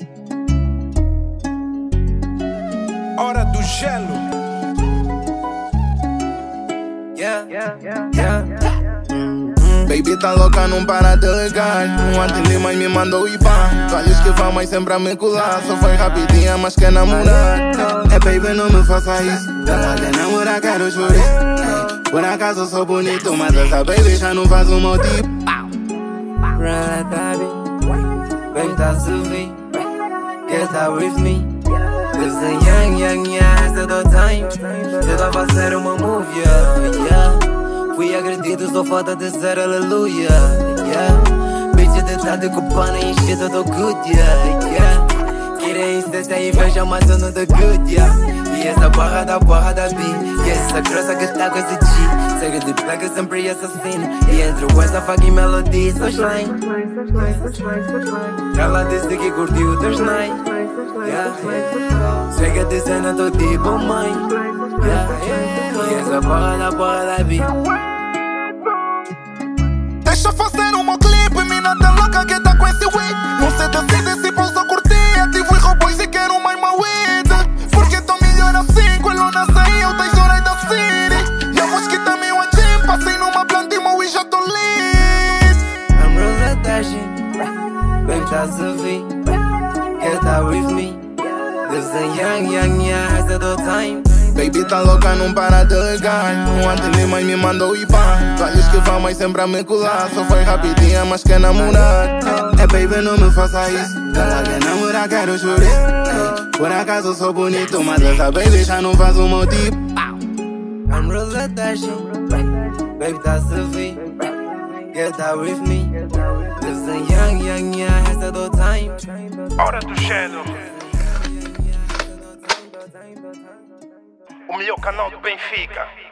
Hora do gelo. Baby tá louca, não para de ligar. Não atendi, mas me mandou ir pá. Olhos que vão, mas sempre a me colar. Só foi rapidinha, mas quer namorar. É baby, não me faça isso. Ela quer namorar, quero chorar. Por acaso sou bonito, mas essa baby já não faz o meu tipo. Run baby, tá suave. Get out with me. This a young, has the time. Você vai fazer uma move, yeah. Fui agredido, só falta dizer aleluia, yeah. Bitch de tarde culpando e enchida do good, yeah. Querem insistência e inveja, mas eu não dou good, yeah. E essa barra da B, e essa grossa que tá com esse G. Segue de placa sempre assassino. E entre essa fucking melody, só shine. Ela disse que curtiu o teu night, yeah. Chega dizendo tô tipo mãe, yeah. E essa barra da B. Deixa eu fazer um meu clipe, mina tá louca que tá com esse weed. Não se decide se posso curtir, ativo e robôs e quero mais uma weed. Porque tô melhor assim, quando não saiu, 10 horas da city. E a voz que tá meio a gym, passei numa planta e meu já tô lit. I'm real attaching, baby tá suave. Get out with me. This a young, has the time. Baby tá louca, não para de ligar. Não atendi, mas me mandou ir pá. Olhos que vão, mas sempre a me colar. Só foi rapidinha, mas quer namorar. É baby, não me faça isso. Ela quer namorar, quero chorar. Por acaso sou bonito, mas essa baby já não faz o meu tipo. I'm real attaching, baby tá suave. Get out with me. This a young, has the time. Hora do gelo. O melhor canal do Benfica.